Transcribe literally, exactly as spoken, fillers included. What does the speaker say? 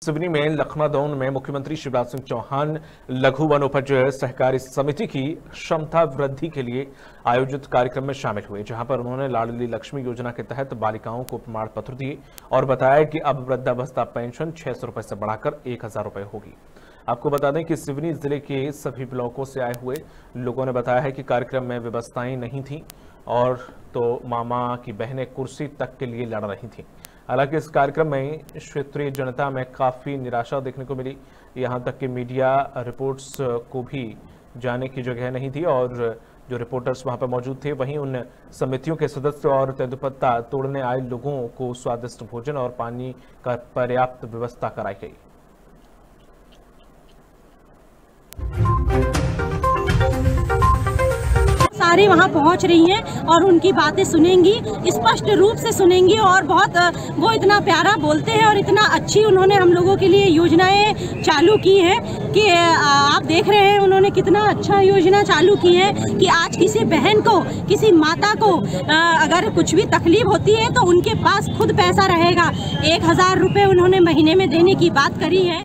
सिवनी में लखनादौन में मुख्यमंत्री शिवराज सिंह चौहान लघु वनोपज सहकारी समिति की क्षमता वृद्धि के लिए आयोजित कार्यक्रम में शामिल हुए, जहां पर उन्होंने लाडली लक्ष्मी योजना के तहत बालिकाओं को प्रमाण पत्र दिए और बताया कि अब वृद्धावस्था पेंशन छह सौ रुपए से बढ़ाकर एक हजार रुपए होगी। आपको बता दें कि सिवनी जिले के सभी ब्लॉकों से आए हुए लोगों ने बताया है कि कार्यक्रम में व्यवस्थाएं नहीं थी और तो मामा की बहनें कुर्सी तक के लिए लड़ रही थी। हालांकि इस कार्यक्रम में क्षेत्रीय जनता में काफी निराशा देखने को मिली, यहां तक कि मीडिया रिपोर्ट्स को भी जाने की जगह नहीं थी और जो रिपोर्टर्स वहां पर मौजूद थे वहीं उन समितियों के सदस्य और तेंदुपत्ता तोड़ने आए लोगों को स्वादिष्ट भोजन और पानी का पर्याप्त व्यवस्था कराई गई। सारे वहाँ पहुँच रही हैं और उनकी बातें सुनेंगी, स्पष्ट रूप से सुनेंगी और बहुत वो इतना प्यारा बोलते हैं और इतना अच्छी उन्होंने हम लोगों के लिए योजनाएं चालू की हैं कि आप देख रहे हैं उन्होंने कितना अच्छा योजना चालू की है कि आज किसी बहन को, किसी माता को अगर कुछ भी तकलीफ होती है तो उनके पास खुद पैसा रहेगा। एक हजार रुपये उन्होंने महीने में देने की बात करी है।